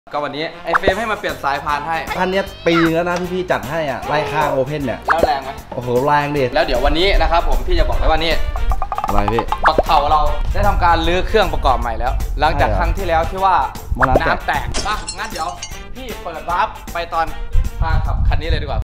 ก็วันนี้ไอเฟรมให้มาเปลี่ยนสายพานให้คันนี้ปีนึงแล้วนะที่พี่จัดให้อ่ะไล่ข้างโอเพ่นเนี่ยแล้วแรงไหมโอ้โหแรงดิแล้วเดี๋ยววันนี้นะครับผมพี่จะบอกเลยว่านี่อะไรพี่ปักเข่าเราได้ทำการรื้อเครื่องประกอบใหม่แล้วหลังจากครั้งที่แล้วที่ว่าน้ำแตกป่ะงั้นเดี๋ยวพี่เปิดวาร์ปไปตอนพาขับคันนี้เลยดีกว่า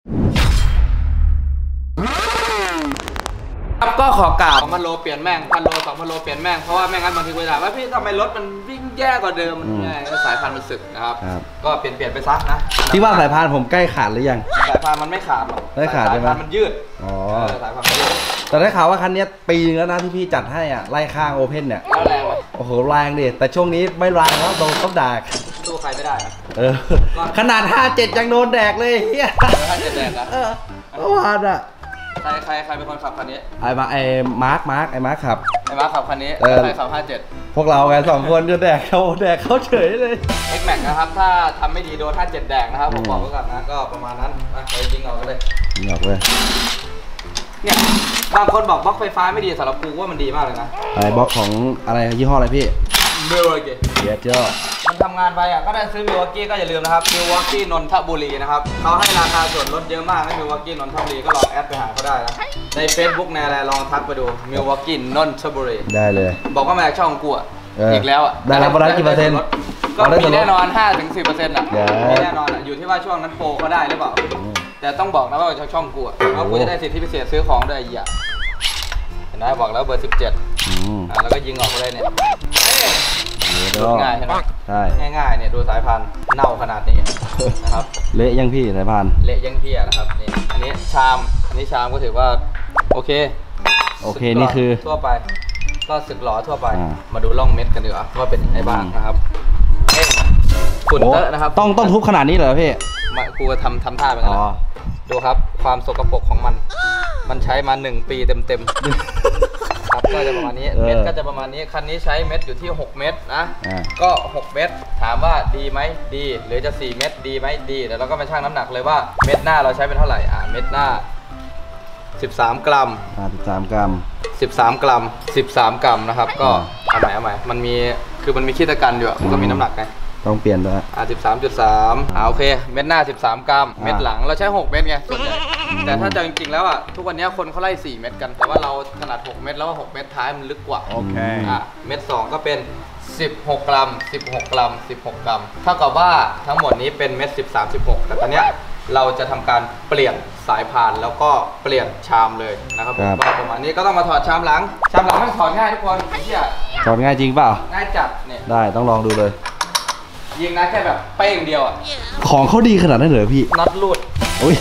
ครับก็ขอกล่าว2,000 โลเปลี่ยนแม่ง1,000 โล 2,000 โลเปลี่ยนแม่งเพราะว่าแม่งงั้นบางทีกูถามว่าพี่ทำไมรถมันวิ่งแย่กว่าเดิมมันไงสายพานมันสึกนะครับก็เปลี่ยนไปซักนะที่ว่าสายพานผมใกล้ขาดหรือยังสายพานมันไม่ขาดหรอกไม่ขาดใช่ไหมมันยืดอ๋อสายพานมันยืดแต่ได้ข่าวว่าคันนี้ปีนึงแล้วนะที่พี่จัดให้อ่ะไล่ข้างโอเพ่นเนี่ยแล้วแรงไหมโอ้โหแรงดิแต่ช่วงนี้ไม่แรงแล้วโดนเขาด่าสู้ใครไม่ได้ขนาด57ยังโดนแดกเลยเฮีย 57แดกนะเมื่อวานอ่ะใครเป็นคนขับคันนี้ไอ้มาร์คขับขับคันนี้ใครขับ57 พวกเราไง2 คนจะแดกเขาเฉยเลย X Max นะครับถ้าทำไม่ดีโดน57แดกนะครับผมบอกไว้ก่อนนะก็ประมาณนั้นใครยิงออกเลยเนี่ยบางคนบอกบล็อกไฟฟ้าไม่ดีสำหรับกูว่ามันดีมากเลยนะไอ้บล็อกของอะไรยี่ห้ออะไรพี่มิลวอกกี้มันทำงานไปอ่ะก็ได้ซื้อมิลวอกกี้ก็อย่าลืมนะครับมิลวอกกี้นนทบุรีนะครับเขาให้ราคาส่วนลดเยอะมากนะมิลวอกกี้นนทบุรีก็ลองแอดไปหาเขาได้นะใน Facebook ในอะไรลองทักไปดูมิลวอกกี้นนทบุรีได้เลยบอกว่ามาจากช่องกูอีกแล้วอ่ะได้รับกี่เปอร์เซ็นต์ก็มีแน่นอน 5-10% อ่ะมีแน่นอนอ่ะอยู่ที่ว่าช่วงนั้นโปรเขาได้หรือเปล่าแต่ต้องบอกนะว่าช่องกูอ่ะเพราะกูจะได้สิทธิพิเศษซื้อของด้วยอย่าเห็นไหมบอกแล้วเบอร์17แล้วก็ยิงออกไปเลยเนี่ยง่ายใช่ไหมใช่ง่ายๆเนี่ยดูสายพานเน่าขนาดนี้นะครับเละยังพี่สายพานเละยังพี่นะครับนี่อันนี้ชามก็ถือว่าโอเคนี่คือทั่วไปก็สึกหล่อทั่วไปมาดูร่องเม็ดกันดีกว่าว่าเป็นยังไงบ้างนะครับฝุ่นเตอะนะครับต้องทุบขนาดนี้เหรอพี่กูทำท่าไปกันแล้วดูครับความสกปรกของมันใช้มา1 ปีเต็มครับก็จะประมาณนี้เม็ดก็จะประมาณนี้คันนี้ใช้เม็ดอยู่ที่6 เม็ดนะก็6 เม็ดถามว่าดีไหมดีหรือจะ4 เม็ดดีไหมดีเดี๋ยวเราก็มาชั่งน้ำหนักเลยว่าเม็ดหน้าเราใช้เป็นเท่าไหร่เม็ดหน้า13 กรัม 13 กรัม 13 กรัมนะครับก็เอาใหม่มันมีขี้ตะกันอยู่มันก็มีน้ำหนักไงต้องเปลี่ยนด้วย 13.3โอเคเม็ดหน้า13 กรัมเม็ดหลังเราใช้6 เม็ดไงส่วนใหญ่แต่ถ้าจะจริงๆแล้วทุกวันนี้คนเขาไล่4 เม็ดกันแต่ว่าเราถนัด6 เม็ดแล้วว่า6 เม็ดท้ายมันลึกกว่าโอเคเม็ด2ก็เป็น16 กรัม16 กรัม16 กรัมเท่ากับว่าทั้งหมดนี้เป็นเม็ด16แต่ตอนนี้เราจะทำการเปลี่ยนสายพานแล้วก็เปลี่ยนชามเลยนะครับผมก็ประมาณนี้ก็ต้องมาถอดชามหลังไม่ถอดง่ายทุกคนถอดง่ายจริงเปล่าง่ายจัดเนี่ยได้ต้องลองดูเลยยิงนะแค่แบบเป้งเดียวของเขาดีขนาดนั้นเหรอพี่น็อตรูดโอ้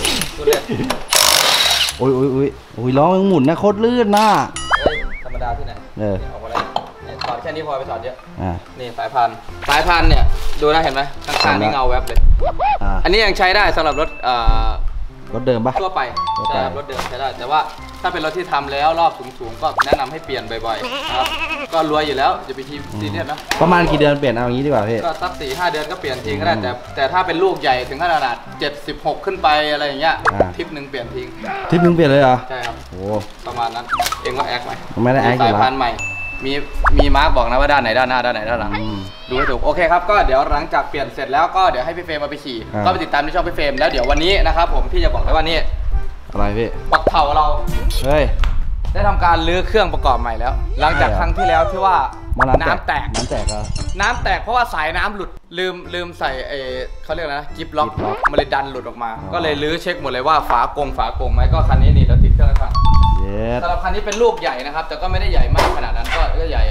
ยล้อมันหมุนนะโคตรลื่นน่ะธรรมดาที่ไหนออกมาแล้วถอดแค่นี้พอไปถอดเยอะนี่สายพานเนี่ยดูนะเห็นไหมข้างๆนี่เงาแวบเลยอันนี้ยังใช้ได้สำหรับรถเดิมปะทั่วไปใช่รถเดิมใช้ได้แต่ว่าถ้าเป็นรถที่ทำแล้วรอบสูงก็แนะนำให้เปลี่ยนบ่อยๆครับก็รวยอยู่แล้วจะไปทีเรียสนะประมาณกี่เดือนเปลี่ยนเอาอย่างนี้ดีกว่าพี่ก็สัก4-5 เดือนก็เปลี่ยนทิ้งก็ได้แต่ถ้าเป็นลูกใหญ่ถึงขนาด76ขึ้นไปอะไรอย่างเงี้ยทริปหนึ่งเปลี่ยนทิ้งทริปหนึ่งเปลี่ยนเลยเหรอใช่ครับโอ้ประมาณนั้นเองว่าแอคไหมไม่ได้แอคอยู่แล้วสายพานใหม่มีมาร์กบอกนะว่าด้านไหนด้านหน้าด้านไหนด้านหลังดูให้ถูกโอเคครับก็เดี๋ยวหลังจากเปลี่ยนเสร็จแล้วก็เดี๋ยวให้พี่เฟรมมาไปขี่ก็ไปติดตามที่ช่องพี่เฟรมแล้วเดี๋ยววันนี้นะครับผมพี่จะบอกเลยว่านี่อะไรพี่ปักเข่าเราได้ทำการรื้อเครื่องประกอบใหม่แล้วหลังจากครั้งที่แล้วที่ว่าน้ำแตกเพราะว่าสายน้ำหลุดลืมใส่เขาเรียกอะไรนะกิฟล็อกมันเลยดันหลุดออกมาก็เลยรื้อเช็คหมดเลยว่าฝากงไหมก็คันนี้นี่เราติดเครื่องให้ฟังสำหรับคันนี้เป็นลูกใหญ่นะครับแต่ก็ไม่ได้ใหญ่มากขนาดนั้นก็ใหญ่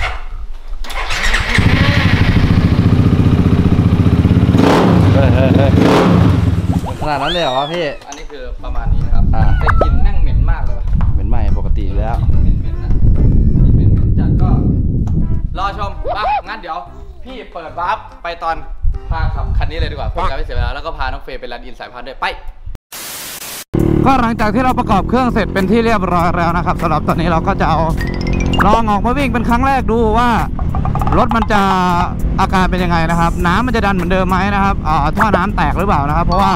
ขนาดนั้นเลยเหรอพี่อันนี้คือประมาณนี้นะครับแต่กลิ่นแม่งเหม็นมากเลยเหม็นไหมปกติแล้วเหม็นนะเหม็นจัดก็รอชมป่ะงั้นเดี๋ยวพี่เปิดวาร์ปไปตอนพาขับคันนี้เลยดีกว่าเพื่อการไม่เสียเวลาแล้วก็พาน้องเฟย์ไปรันอินสายพานด้วยไปก็หลังจากที่เราประกอบเครื่องเสร็จเป็นที่เรียบร้อยแล้วนะครับสำหรับตอนนี้เราก็จะเอาลองออกมาวิ่งเป็นครั้งแรกดูว่ารถมันจะอาการเป็นยังไงนะครับน้ำมันจะดันเหมือนเดิมไหมนะครับท่อน้ำแตกหรือเปล่านะครับเพราะว่า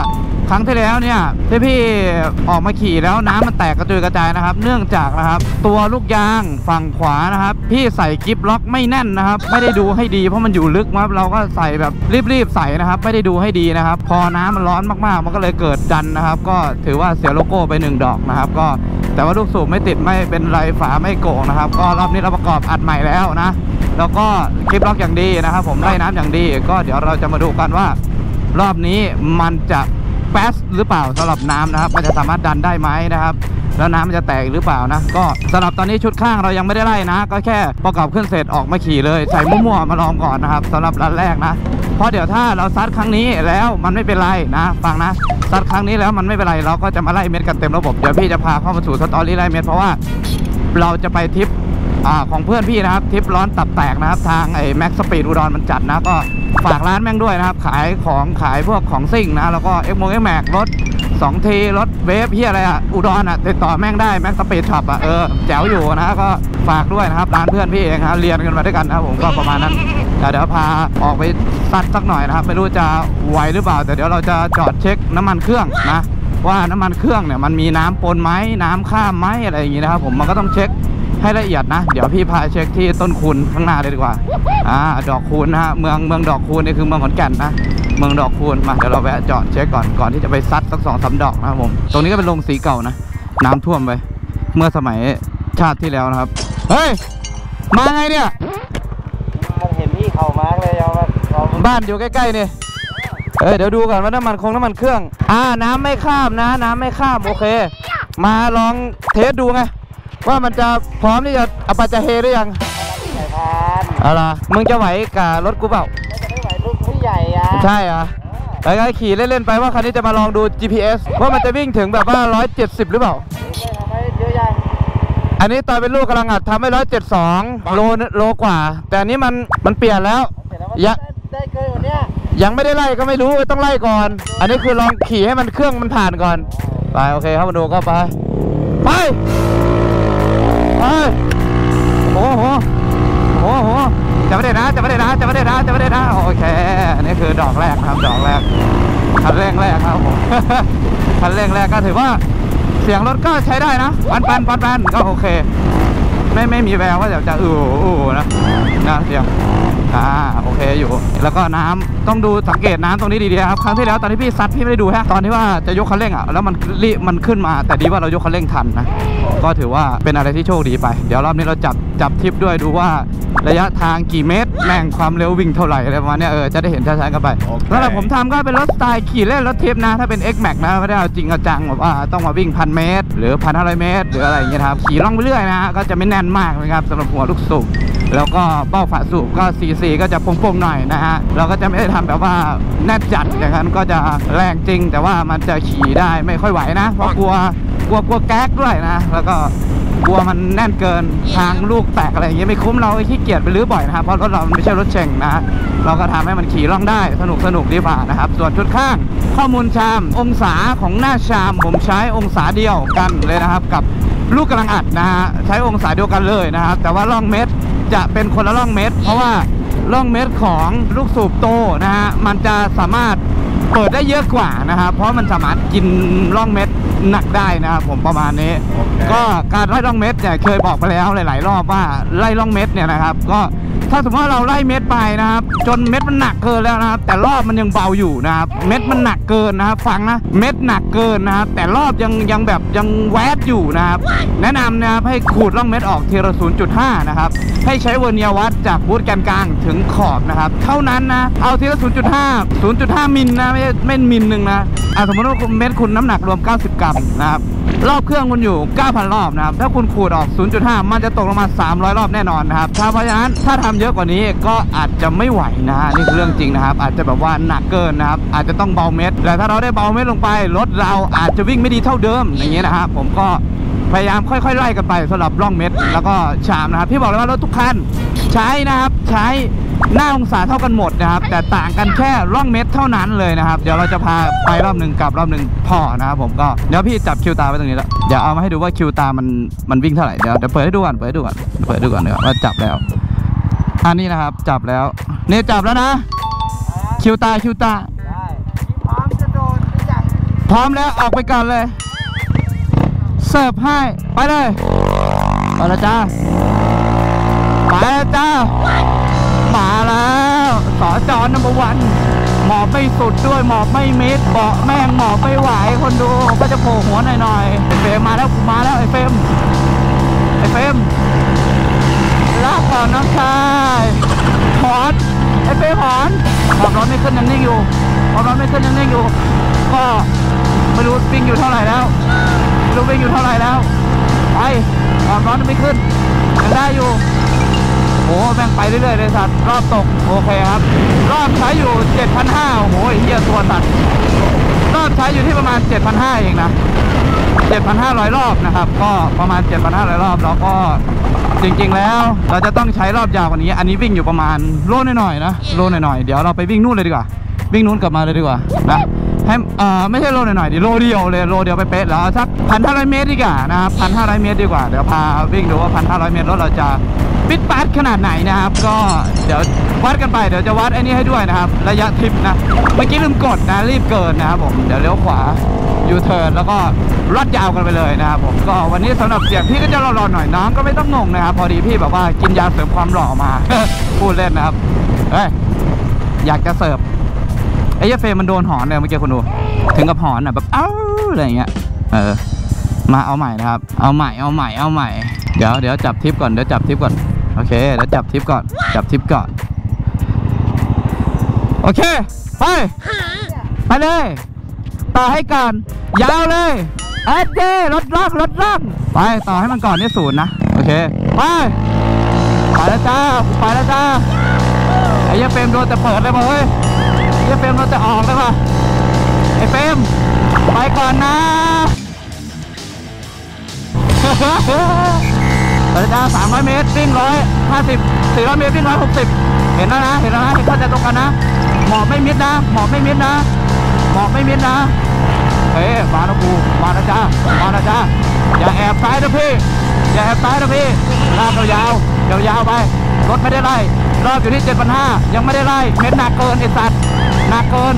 ครั้งที่แล้วเนี่ยที่พี่ออกมาขี่แล้วน้ำมันแตกกระจุยกระจายนะครับเนื่องจากนะครับตัวลูกยางฝั่งขวานะครับพี่ใส่กิ๊บล็อกไม่แน่นนะครับไม่ได้ดูให้ดีเพราะมันอยู่ลึกครับเราก็ใส่แบบรีบๆใส่นะครับไม่ได้ดูให้ดีนะครับพอน้ำมันร้อนมากๆมันก็เลยเกิดดันนะครับก็ถือว่าเสียโลโก้ไป1ดอกนะครับก็แต่ว่าลูกสูบไม่ติดไม่เป็นไรฝาไม่โก่งนะครับก็รอบนี้เราประกอบอัดใหม่แล้วนะแล้วก็กิ๊บล็อกอย่างดีนะครับผมไล่น้ำอย่างดีก็เดี๋ยวเราจะมาดูกันว่ารอบนี้มันจะแป๊สหรือเปล่าสำหรับน้ำนะครับมันจะสามารถดันได้ไหมนะครับแล้วน้ำมันจะแตกหรือเปล่านะก็สำหรับตอนนี้ชุดข้างเรายังไม่ได้ไล่นะก็แค่ประกอบขึ้นเสร็จออกมาขี่เลยใส่มั่วๆมาลองก่อนนะครับสำหรับรันแรกนะเพราะเดี๋ยวถ้าเราซัดครั้งนี้แล้วมันไม่เป็นไรนะฟังนะซัดครั้งนี้แล้วมันไม่เป็นไรเราก็จะมาไล่เม็ดกันเต็มระบบเดี๋ยวพี่จะพาเข้ามาสู่สตอรี่ไล่เม็ดเพราะว่าเราจะไปทริปของเพื่อนพี่นะครับทริปร้อนตับแตกนะครับทางไอ้แม็กสปีดอุดรมันจัดนะก็ฝากร้านแม่งด้วยนะครับขายพวกของซิ่งนะแล้วก็เอ็กโมเอ็กแม็กรถ2 ทีรถเวฟพี่อะไรอุดรติดต่อแม่งได้แม็กสปีดช็อปแจ๋วอยู่นะก็ฝากด้วยนะครับร้านเพื่อนพี่เองครับเรียนกันมาด้วยกันนะผมก็ประมาณนั้นเดี๋ยวพาออกไปซัดสักหน่อยนะครับไม่รู้จะไหวหรือเปล่าแต่เดี๋ยวเราจะจอดเช็คน้ำมันเครื่องนะว่าน้ำมันเครื่องเนี่ยมันมีน้ำปนไหมน้ำข้ามไหมอะไรอย่างงี้นะครับผมมันก็ต้องเช็คให้ละเอียดนะเดี๋ยวพี่พาเช็คที่ต้นคูณข้างหน้าเลยดีกว่าดอกคูณนะฮะเมืองดอกคูณนี่คือเมืองขอนแก่นนะเมืองดอกคูณมาเดี๋ยวเราแวะจอดเช็คก่อนที่จะไปซัดสัก2-3 ดอกนะครับผมตรงนี้ก็เป็นโรงสีเก่านะน้ำท่วมไปเมื่อสมัยชาติที่แล้วนะครับเฮ้ยมาไงเนี่ยมันเห็นพี่เขามาเลยเอาบ้านอยู่ใกล้ๆนี่เดี๋ยวดูก่อนว่าน้ำมันเครื่องน้ำไม่ข้ามนะน้ำไม่ข้ามโอเคมาลองเทสดูไงว่ามันจะพร้อมที่จะอปัจจะเฮหรือยังอะไรมึงจะไหวกับรถกูเปล่าไม่ไหวลูกผู้ใหญ่ใช่ไปก็ขี่เล่นๆไปว่าคันนี้จะมาลองดู GPS ว่ามันจะวิ่งถึงแบบว่า170หรือเปล่าอันนี้ตอนเป็นลูกกำลังอัดทำให้172โลกว่าแต่อันนี้มันเปลี่ยนแล้วได้เกินกว่านี้ยังไม่ได้ไล่ก็ไม่รู้ต้องไล่ก่อนอันนี้คือลองขี่ให้มันเครื่องมันผ่านก่อนไปโอเคครับมาดูก็ไปโอ้โหจะไม่ได้นะโอเคอันนี้คือดอกแรกครับดอกแรกคันเร่งแรกครับผมคันเร่งแรกก็ถือว่าเสียงรถก็ใช้ได้นะปันก็โอเคไม่มีแววว่าจะนะเสียงโอเคอยู่แล้วก็น้ำต้องดูสังเกตน้ำตรงนี้ดีๆครับครั้งที่แล้วตอนที่พี่ซัดพี่ไม่ได้ดูฮะตอนที่ว่าจะยกคันเร่งแล้วมันขึ้นมาแต่ดีว่าเรายกคันเร่งทันนะก็ถือว่าเป็นอะไรที่โชคดีไปเดี๋ยวรอบนี้เราจับทิปด้วยดูว่าระยะทางกี่เมตรแม่งความเร็ววิ่งเท่าไหร่อะไรประมาณนี้จะได้เห็นชัดๆกันไปแล้วผมทำก็เป็นรถสไตล์ขี่เล่นรถทิปนะถ้าเป็น X Max นะไม่ได้เอาจริงเอาจังแบบว่าต้องมาวิ่ง1,000 เมตรหรือ 1,500 เมตรหรืออะไรอย่างเงี้ยครับขี่ล่องไปเรื่อยนะก็จะไม่แน่นมากนะครับสำหรับหัวลูกสูบแล้วก็เบ้าฝาสูบก็CCก็จะโป่งๆหน่อยนะฮะเราก็จะไม่ได้ทำแบบว่าแน่นจัดอย่างนั้นก็จะแรงจริงแต่ว่ามันจะขี่ได้ไม่ค่อยไหวนะเพราะกลัวแก๊กด้วยนะแล้วก็กลัวมันแน่นเกินทางลูกแตกอะไรอย่างเงี้ยไม่คุ้มเราขี้เกียจไปรื้อบ่อยนะครับเพราะรถเราไม่ใช่รถเช่งนะเราก็ทำให้มันขี่ล่องได้สนุกดีกว่านะครับส่วนชุดข้างข้อมูลชามองศาของหน้าชามผมใช้องศาเดียวกันเลยนะครับกับลูกกำลังอัดนะฮะใช้องศาเดียวกันเลยนะครับแต่ว่าร่องเม็ดจะเป็นคนละร่องเม็ดเพราะว่าร่องเม็ดของลูกสูบโตนะฮะมันจะสามารถเปิดได้เยอะกว่านะครับเพราะมันสามารถกินร่องเม็ดหนักได้นะครับผมประมาณนี้ก็การไล่ร่องเม็ดเนี่ยเคยบอกไปแล้วหลายๆรอบว่าไล่ร่องเม็ดเนี่ยนะครับก็ถ้าสมมติว่าเราไล่เม็ดไปนะครับจนเม็ดมันหนักเกินแล้วนะครับแต่รอบมันยังเบาอยู่นะครับเม็ดมันหนักเกินนะครับฟังนะเม็ดหนักเกินนะครับแต่รอบยังแบบยังแวดอยู่นะครับแนะนำนะครับให้ขูดร่องเม็ดออกทีละ 0.5 นะครับให้ใช้เวอร์เนียร์วัดจากบูทแกนกลางถึงขอบนะครับเท่านั้นนะเอาทีละ 0.5 มิลนะไม่มิลหนึ่งนะสมมติว่าเม็ดคุณน้ำหนักรวม90 กรัมนะครับรอบเครื่องคุณอยู่ 9,000 รอบนะครับถ้าคุณขูดออก 0.5 มันจะตกลงมา300 รอบแน่นอนนะครับเพราะฉะนั้นถ้าทำเยอะกว่านี้ก็อาจจะไม่ไหวนะนี่คือเรื่องจริงนะครับอาจจะแบบว่าหนักเกินนะครับอาจจะต้องเบาเม็ดแต่ถ้าเราได้เบาเม็ดลงไปรถเราอาจจะวิ่งไม่ดีเท่าเดิมอย่างเงี้ยนะครับผมก็พยายามค่อยๆไล่กันไปสำหรับร่องเม็ดแล้วก็ชามนะครับพี่บอกเลยว่ารถทุกคันใช้นะครับใช้หน้าองศาเท่ากันหมดนะครับแต่ต่างกันแค่ร่องเม็ดเท่านั้นเลยนะครับเดี๋ยวเราจะพาไปรอบหนึ่งกับรอบหนึ่งพอนะครับผมก็เดี๋ยวพี่จับคิวตาไว้ตรงนี้แล้วเดี๋ยวเอามาให้ดูว่าคิวตามันวิ่งเท่าไหร่เดี๋ยวเปิดให้ดูก่อนนะครับว่าจับแล้วอันนี้นะครับจับแล้วนี่จับแล้วนะคิวตาได้พร้อมจะโดนหรือยังพร้อมแล้วออกไปก่อนเลยเสิร์ฟให้ไปเลยไปแล้วจ้าไปแล้วจ้ามาแล้วสจNo.1หมอบไม่สุดด้วยหมอบไม่มิดเบาะแม่งหมอบไม่ไหวคนดูก็จะโผล่หัวหน่อยๆไอ้เฟรมมาแล้วไอ้เฟรมลากก่อนน้องชายหอนไอ้เฟรมหอนความร้อนไม่ขึ้นยังนิ่งอยู่ก็ไม่รู้วิ่งอยู่เท่าไหร่แล้วไปความร้อนไม่ขึ้นยังได้อยู่โอ้แม่งไปเรื่อยๆเลยสัตว์รอบตกโอเคครับรอบใช้อยู่ 7,500 โอ้โหเฮียตัวสัตว์รอบใช้อยู่ที่ประมาณ 7,500 เองนะ 7,500 รอบนะครับก็ประมาณ 7,500 รอบแล้วก็จริงๆแล้วเราจะต้องใช้รอบยาวกว่านี้อันนี้วิ่งอยู่ประมาณโลหน่อยๆนะโลหน่อยๆเดี๋ยวเราไปวิ่งนู่นเลยดีกว่าวิ่งนู้นกลับมาเลยดีกว่านะให้ไม่ใช่โลหน่อยๆดิโลเดียวไปเป๊ะแล้วสัก 1,500 เมตรดีกว่านะครับ 1,500 เมตรดีกว่าเดี๋ยวพาวิ่งดูว่า 1,500 เมตรรถเราจะปิดปัดขนาดไหนนะครับก็เดี๋ยววัดกันไปเดี๋ยวจะวัดไอ้นี่ให้ด้วยนะครับระยะทริปนะเมื่อกี้ลืมกดนะรีบเกินนะครับผมเดี๋ยวเลี้ยวขวายูเทิร์นแล้วก็รถยาวกันไปเลยนะครับผมก็วันนี้สำหรับเสียงพี่ก็จะรอๆหน่อยน้องก็ไม่ต้องงงนะครับพอดีพี่แบบว่ากินยาเสริมความหล่อมา พูดเล่นนะครับอยากจะเสิร์ฟไอ้เฟรมมันโดนหอนเนี่ยเมื่อกี้คุณดูถึงกับหอนอ่ะแบบเอ้าอะไรอย่างเงี้ยมาเอาใหม่นะครับเอาใหม่เดี๋ยวจับทิปก่อนโอเคเดี๋ยวจับทิปก่อนโอเคไปเลยต่อให้ก่อนยาวเลยเจ้รถล่องไปต่อให้มันก่อนนี่0นะโอเคไปแล้วจ้าไอ้เฟรมโดนแต่เปิดเลยป่ะเฮ้ยไอ้เฟรมโดนแต่ออกเลยป่ะไอ้เฟรมไปก่อนนะไปจ้า300 เมตรวิ่ง150 400 เมตรวิ่ง160เห็นแล้วนะเข้าใจตรงกันนะหมอบไม่มิดนะเฮ้ยมาแล้วกูมาแล้วจ้าอย่าแอบซ้ายนะพี่ลากยาวไปรถไม่ได้ไล่รอบอยู่ที่ 7,500 ยังไม่ได้ไล่เม็ดหนักเกินไอ้สัตว์หนักเกิน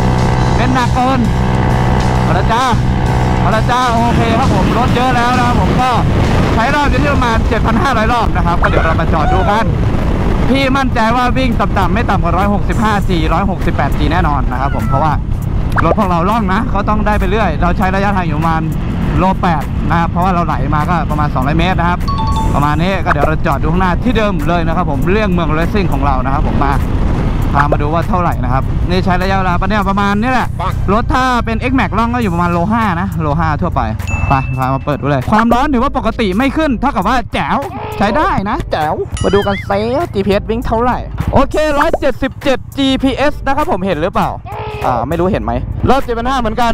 มาแล้วจ้าโอเคครับผมรถเยอะแล้วนะครับผมก็ใช้รอบอยู่ที่ประมาณ 7,500 รอบนะครับก็เดี๋ยวเรามาจอดดูกันพี่มั่นใจว่าวิ่งต่ำๆไม่ต่ำกว่า 165G 168G แน่นอนนะครับผมเพราะว่ารถพวกเราล่องนะเขาต้องได้ไปเรื่อยเราใช้ระยะทางอยู่ประมาณโล 8นะครับเพราะว่าเราไหลมาก็ประมาณ200 เมตรนะครับประมาณนี้ก็เดี๋ยวเราจอดดูข้างหน้าที่เดิมเลยนะครับผมเรื่องเมืองเรซซิ่งของเรานะครับผมพามาดูว่าเท่าไหร่นะครับนี่ใช้ระยะเวลาประมาณนี้แหละรถถ้าเป็น X-Max ล่องก็อยู่ประมาณโล 5นะโล 5ทั่วไปพามาเปิดดูเลยความร้อนถือว่าปกติไม่ขึ้นเท่ากับว่าแจ๋วใช้ได้นะแจ๋วมาดูกันเซฟ GPS วิ่งเท่าไหร่โอเค177 GPS นะครับผมเห็นหรือเปล่าไม่รู้เห็นไหมรอบ 7,500 เหมือนกัน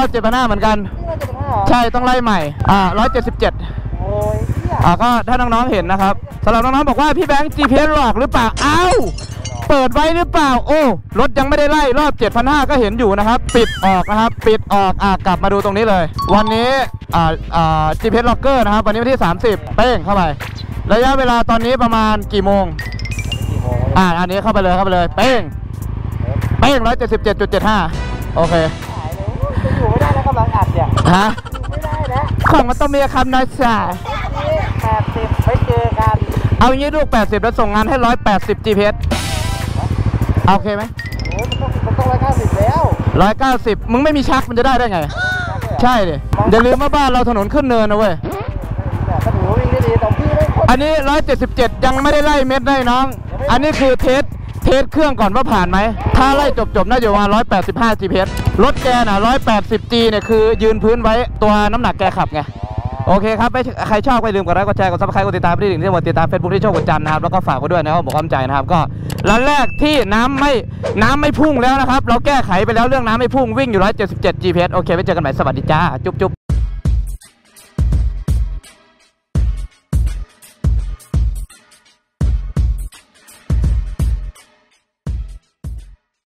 ใช่ต้องไล่ใหม่177โอ้ยก็ถ้าน้องๆเห็นนะครับสำหรับน้องๆบอกว่าพี่แบงค์ GPS หลอกหรือเปล่าเปิดไว้หรือเปล่าโอ้รถยังไม่ได้ไล่รอบ 7,500 ก็เห็นอยู่นะครับปิดออกกลับมาดูตรงนี้เลยวันนี้GPS Locker นะครับวันนี้วันที่30เป้งเข้าไประยะเวลาตอนนี้ประมาณกี่โมงอันนี้เข้าไปเลยเป้ง 177.75 โอเคจะอยู่ไม่ได้แล้วกำลังอัดเนี่ยไม่ได้นะของมันต้องมีคำน้อยสาย 80ไปเจอกันเอาอย่างนี้ลูก80แล้วส่งงานให้180 GPS โอเคไหมโอ้มันต้อง190แล้ว 190มึงไม่มีชักมันจะได้ไงใช่ดิอย่าลืมว่าบ้านเราถนนขึ้นเนินนะเว้ยอันนี้177ยังไม่ได้ไล่เม็ดได้น้องอันนี้คือเทสเครื่องก่อนว่าผ่านไหมถ้าไล่จบน่าจะว่า185 GPS รถแกน่ะ180G เนี่ยคือยืนพื้นไว้ตัวน้ำหนักแกขับไงโอเคครับใครชอบก็อย่าลืมกดไลค์กดแชร์กดซับสไครต์กดติดตามที่ติดตาม Facebook ที่โชคกดจันนะครับแล้วก็ฝากไว้ด้วยนะครับบอกความใจนะครับก็ร้านแรกที่น้ำไม่พุ่งแล้วนะครับเราแก้ไขไปแล้วเรื่องน้ำไม่พุ่งวิ่งอยู่177 GPS โอเคไว้เจอกันใหม่สวัสดีจ้าจุ๊บ